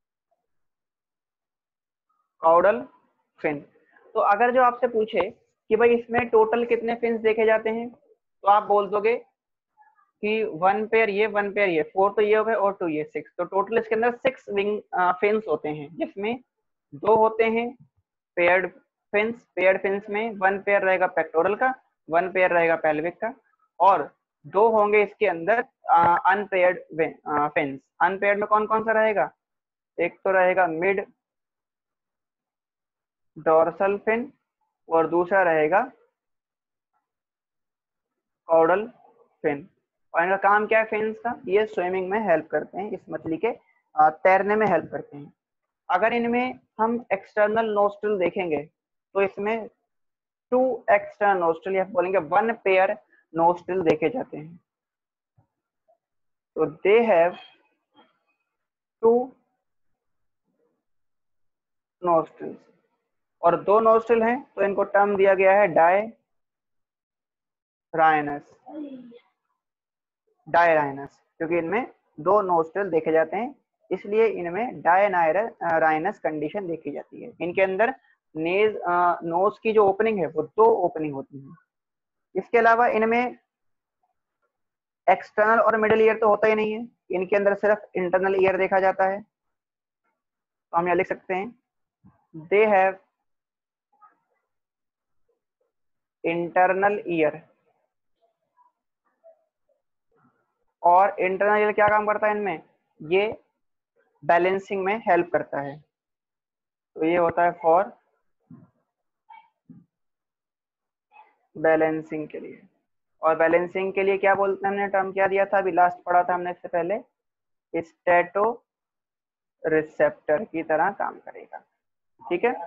कॉडल फिन। तो अगर जो आपसे पूछे कि भाई इसमें टोटल कितने फिन्स देखे जाते हैं, तो आप बोल दोगे कि 1 पेयर ये, 1 पेयर ये, 4 तो ये हो गए और 2 ये, 6। तो टोटल इसके अंदर 6 विंग फिन्स होते हैं, जिसमें 2 होते हैं पेयर्ड फिन्स। पेयर्ड फिन्स में 1 पेयर रहेगा पेक्टोरल का, 1 पेयर रहेगा पेल्विक का, और 2 होंगे इसके अंदर अनपेयर्ड फिन्स। अनपेयर्ड में कौन कौन सा रहेगा, एक तो रहेगा मिड डॉर्सल फिन, और दूसरा रहेगा कॉडल फिन। और इनका काम क्या है फिन्स का, ये स्विमिंग में हेल्प करते हैं, इस मछली के तैरने में हेल्प करते हैं। अगर इनमें हम एक्सटर्नल नोस्ट्रल देखेंगे, तो इसमें 2 एक्सटर्नल नोस्ट्रल, या बोलेंगे 1 पेयर नोस्ट्रल देखे जाते हैं। तो दे हैव 2 नोस्ट्रल्स, और 2 नोस्ट्रल हैं, तो इनको टर्म दिया गया है डायराइनस, डायराइनस, क्योंकि इनमें 2 नोस्ट्रल देखे जाते हैं, इसलिए इनमें डायराइनस कंडीशन देखी जाती है। इनके अंदर नोज की जो ओपनिंग है वो 2 ओपनिंग होती है। इसके अलावा इनमें एक्सटर्नल और मिडिल ईयर तो होता ही नहीं है, इनके अंदर सिर्फ इंटरनल ईयर देखा जाता है। तो हम यहाँ लिख सकते हैं, दे हैव इंटरनल ईयर। और इंटरनल ईयर क्या काम करता है इनमें, ये बैलेंसिंग में हेल्प करता है। तो ये होता है फॉर बैलेंसिंग के लिए। और बैलेंसिंग के लिए क्या बोलते हैं, हमने टर्म क्या दिया था, अभी लास्ट पढ़ा था हमने इससे पहले, स्टेटो रिसेप्टर की तरह काम करेगा। ठीक है,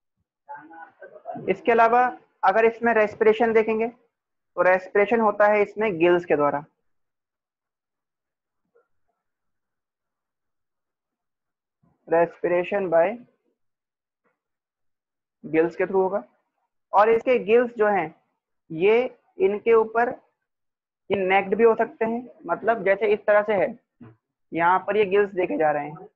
इसके अलावा अगर इसमें रेस्पिरेशन देखेंगे, तो रेस्पिरेशन होता है इसमें गिल्स के द्वारा। रेस्पिरेशन बाय गिल्स के थ्रू होगा। और इसके गिल्स जो हैं, ये इनके ऊपर ये नेक्ड भी हो सकते हैं, मतलब जैसे इस तरह से है, यहाँ पर ये गिल्स देखे जा रहे हैं।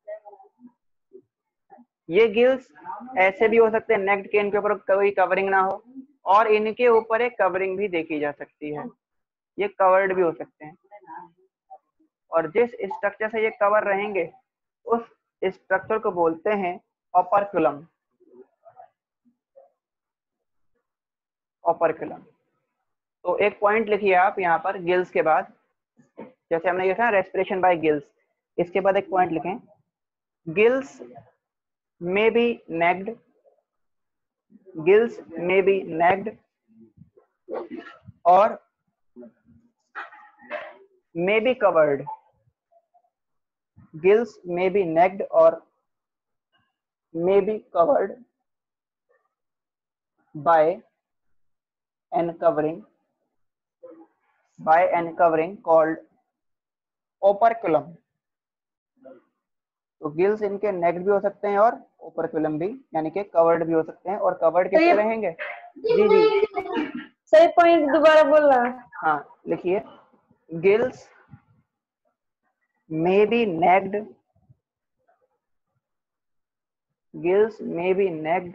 ये गिल्स ऐसे भी हो सकते हैं नेक्ड के, इनके ऊपर कोई कवरिंग ना हो, और इनके ऊपर एक कवरिंग भी देखी जा सकती है, ये कवर्ड भी हो सकते हैं। और जिस स्ट्रक्चर से ये कवर रहेंगे, उस स्ट्रक्चर को बोलते हैं ओपर्कुलम, ओपर्कुलम। तो एक पॉइंट लिखिए आप यहाँ पर गिल्स के बाद, जैसे हमने लिखा है रेस्पिरेशन बाय गिल्स, इसके बाद एक पॉइंट लिखें, gills may be necked, gills may be necked or may be covered, gills may be necked or may be covered by an covering called operculum। तो गिल्स इनके नेक्ड भी हो सकते हैं और ओपरकुलम भी, यानी कि कवर्ड भी हो सकते हैं। और कवर्ड किससे रहेंगे, जी जी सही पॉइंट दोबारा बोलना। हाँ लिखिए, gills may be necked, gills may be necked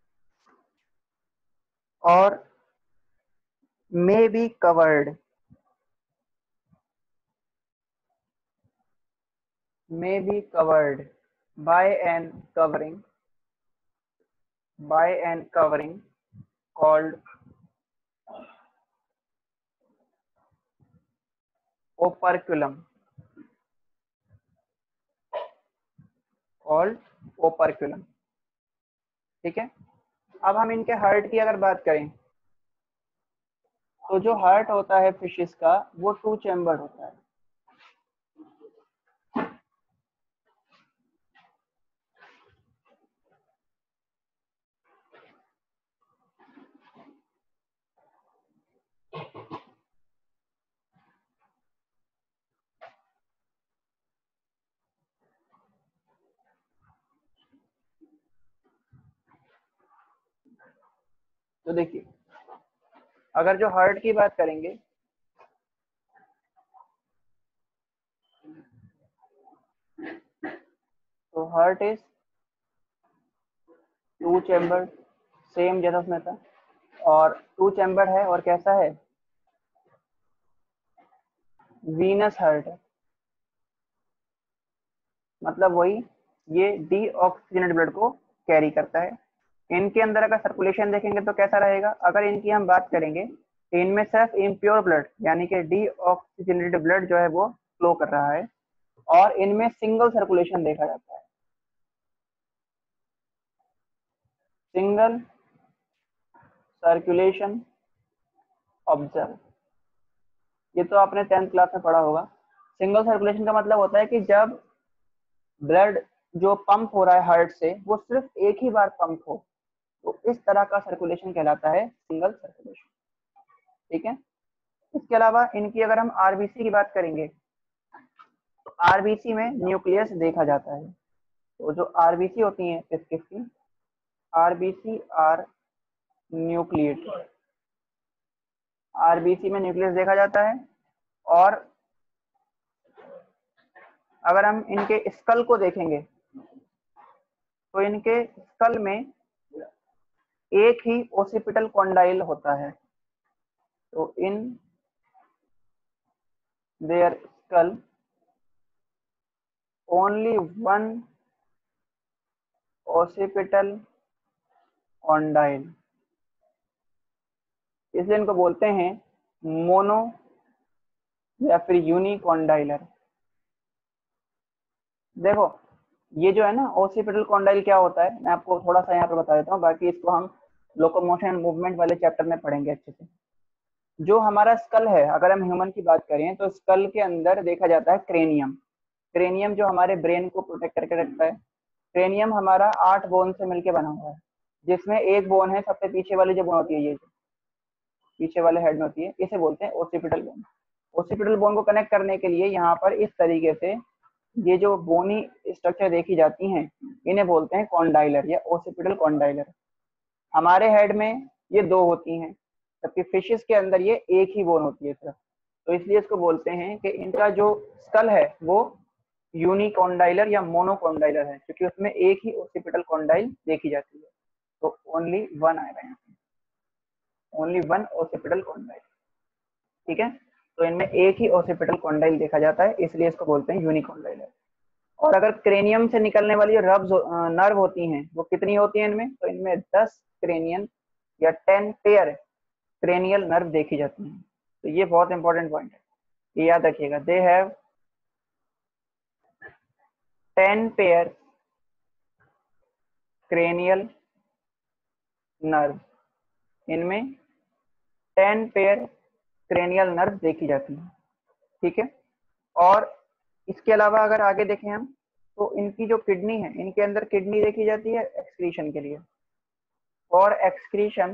or may be covered may be covered by an covering called operculum. ठीक है। अब हम इनके हार्ट की अगर बात करें तो जो हार्ट होता है फिशेस का वो 2 चैम्बर होता है। तो देखिए, अगर जो हार्ट की बात करेंगे तो हार्ट इज 2 चैम्बर, सेम जैसा उसमें था, और 2 चैम्बर है और कैसा है, वीनस हार्ट है। मतलब वही, ये डीऑक्सीजनेटेड ब्लड को कैरी करता है। इनके अंदर अगर सर्कुलेशन देखेंगे तो कैसा रहेगा, अगर इनकी हम बात करेंगे तो इनमें सिर्फ इम्प्योर ब्लड यानी कि डीऑक्सीजनेटेड ब्लड जो है वो फ्लो कर रहा है, और इनमें सिंगल सर्कुलेशन देखा जाता है, सिंगल सर्कुलेशन ऑब्जर्व। ये तो आपने 10th क्लास में पढ़ा होगा। सिंगल सर्कुलेशन का मतलब होता है कि जब ब्लड जो पंप हो रहा है हार्ट से वो सिर्फ एक ही बार पंप हो, तो इस तरह का सर्कुलेशन कहलाता है सिंगल सर्कुलेशन। ठीक है। इसके अलावा इनकी अगर हम आरबीसी की बात करेंगे तो आरबीसी में न्यूक्लियस देखा जाता है। तो जो आरबीसी होती है किसकी, आरबीसी आर न्यूक्लिएट, आरबीसी में न्यूक्लियस देखा जाता है। और अगर हम इनके स्कल को देखेंगे तो इनके स्कल में एक ही ओसिपिटल कॉन्डाइल होता है। तो in their skull only one occipital condyle, इसलिए इनको बोलते हैं मोनो या फिर यूनिकॉन्डाइलर। देखो ये जो है ना ओसिपिटल कॉन्डाइल क्या होता है, मैं आपको थोड़ा सा यहाँ पर बता देता हूँ, बाकी इसको हम लोकोमोशन एंड मूवमेंट वाले चैप्टर में पढ़ेंगे अच्छे से। जो हमारा स्कल है, अगर हम ह्यूमन की बात करें तो स्कल के अंदर देखा जाता है क्रेनियम। क्रेनियम जो हमारे ब्रेन को प्रोटेक्ट करके रखता है। क्रेनियम हमारा 8 बोन से मिलकर बना हुआ है, जिसमें एक बोन है सबसे पीछे वाली जो बोन होती है, ये पीछे वाले हेड में होती है, इसे बोलते हैं ओसिपिटल बोन। ओसिपिटल बोन को कनेक्ट करने के लिए यहाँ पर इस तरीके से ये जो बोनी स्ट्रक्चर देखी जाती हैं इन्हें बोलते हैं कॉन्डाइलर या ओसिपिटल कॉन्डाइलर। हमारे हेड में ये 2 होती हैं, जबकि फिशेस के अंदर ये एक ही बोन होती है सिर्फ। तो इसलिए इसको बोलते हैं कि इनका जो स्कल है वो यूनिकॉन्डाइलर या मोनोकॉन्डाइलर है, क्योंकि उसमें एक ही ओसिपिटल कॉन्डाइल देखी जाती है। तो ओनली वन आएगा यहाँ पे, ओनली वन ओसिपिटल कॉन्डाइल। ठीक है। तो इनमें एक ही ओसिपिटल कॉन्डाइल देखा जाता है, इसलिए इसको बोलते हैं यूनिकॉन्डाइलर। और अगर क्रेनियम से निकलने वाली नर्व होती हैं वो कितनी होती हैं इनमें, तो इनमें 10 क्रेनियन या 10 पेयर क्रेनियल नर्व देखी जाती हैं। तो ये बहुत इंपॉर्टेंट पॉइंट है, ये याद रखिएगा। They have 10 pair cranial nerve, इनमें 10 पेयर क्रेनियल नर्व देखी जाती है। ठीक है। और इसके अलावा अगर आगे देखें हम तो इनकी जो किडनी है, इनके अंदर किडनी देखी जाती है एक्सक्रीशन के लिए। और excretion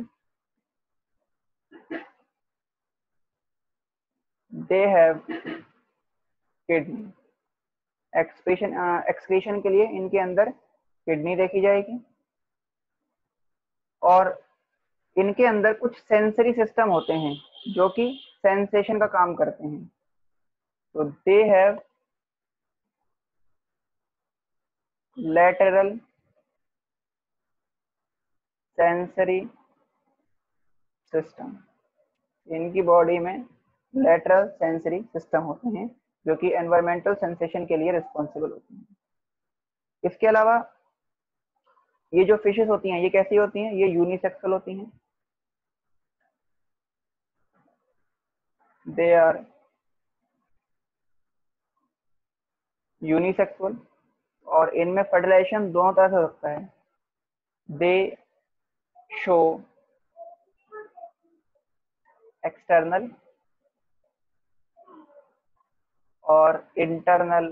they have kidney, excretion के लिए इनके अंदर किडनी देखी जाएगी। और इनके अंदर कुछ सेंसरी सिस्टम होते हैं जो कि सेंसेशन का काम करते हैं। तो they have lateral sensory system, इनकी बॉडी में लैटरल सेंसरी सिस्टम होते हैं जो कि एनवायरमेंटल सेंसेशन के लिए रिस्पॉन्सिबल होती हैं। इसके अलावा ये जो फिशेस होती हैं ये कैसी होती हैं? ये यूनिसेक्सुअल होती हैं। दे आर यूनिसेक्सुअल और इनमें फर्टिलाइजेशन दोनों तरह से हो सकता है। दे शो एक्सटर्नल और इंटरनल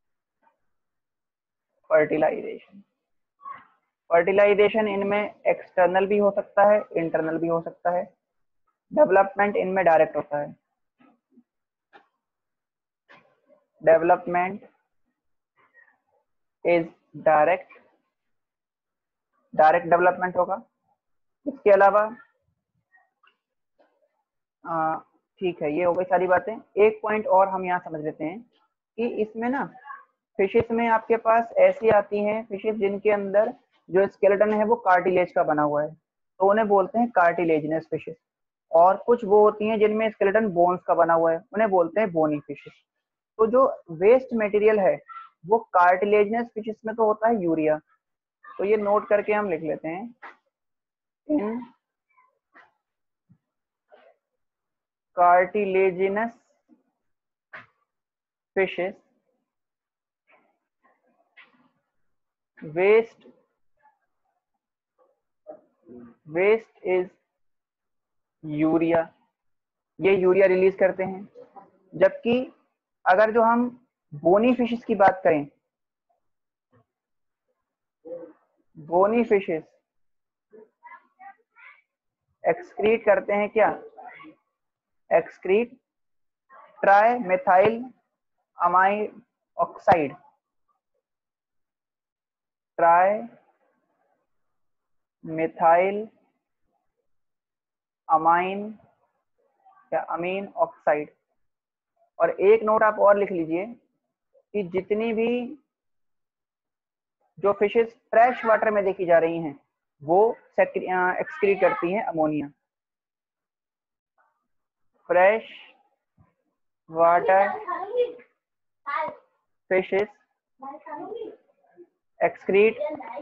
फर्टिलाइजेशन। फर्टिलाइजेशन इनमें एक्सटर्नल भी हो सकता है, इंटरनल भी हो सकता है। डेवलपमेंट इनमें डायरेक्ट होता है। डेवलपमेंट इज डायरेक्ट डेवलपमेंट होगा। इसके अलावा ठीक है, ये हो गई सारी बातें। एक पॉइंट और हम यहाँ समझ लेते हैं कि इसमें ना फिशेस में आपके पास ऐसी आती हैं फिशेस जिनके अंदर जो स्केलेटन है वो कार्टिलेज का बना हुआ है, तो उन्हें बोलते हैं कार्टिलेजिनस फिशेस। और कुछ वो होती हैं जिनमें स्केलेटन बोन्स का बना हुआ है, उन्हें बोलते हैं बोनी फिशेस। तो जो वेस्ट मटेरियल है वो कार्टिलेजिनस फिशेस में तो होता है यूरिया, तो ये नोट करके हम लिख लेते हैं। In cartilaginous fishes waste is urea, ये यूरिया रिलीज करते हैं। जबकि अगर जो हम बोनी फिशेस की बात करें, बोनी फिशेस एक्सक्रीट करते हैं क्या? Excrete tri methyl amine oxide, tri methyl amine या अमीन ऑक्साइड। और एक नोट आप और लिख लीजिए कि जितनी भी जो फिशेस फ्रेश वाटर में देखी जा रही हैं वो एक्सक्रीट करती हैं ammonia. Fresh water fishes excrete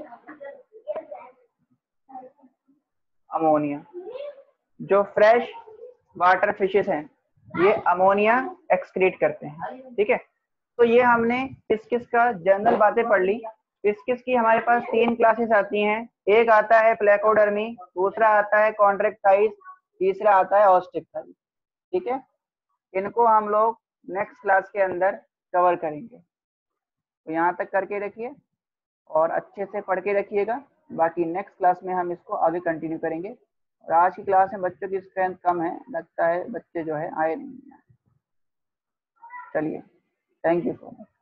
ammonia. जो फ्रेश वाटर फिशेस हैं ये अमोनिया एक्सक्रीट करते हैं। ठीक है, तो ये हमने फिशेस का जनरल बातें पढ़ ली। फिशेस की हमारे पास 3 क्लासेस आती हैं। एक आता है प्लेकोडर्मी, दूसरा आता है कॉन्ट्रैक्टाइल्स, तीसरा आता है ऑस्टिक्टाइल्स। ठीक है, इनको हम लोग नेक्स्ट क्लास के अंदर कवर करेंगे। तो यहाँ तक करके रखिए और अच्छे से पढ़ के रखिएगा। बाकी नेक्स्ट क्लास में हम इसको आगे कंटिन्यू करेंगे। और आज की क्लास में बच्चों की स्ट्रेंथ कम है, लगता है बच्चे जो है आए नहीं। चलिए, थैंक यू सो मच।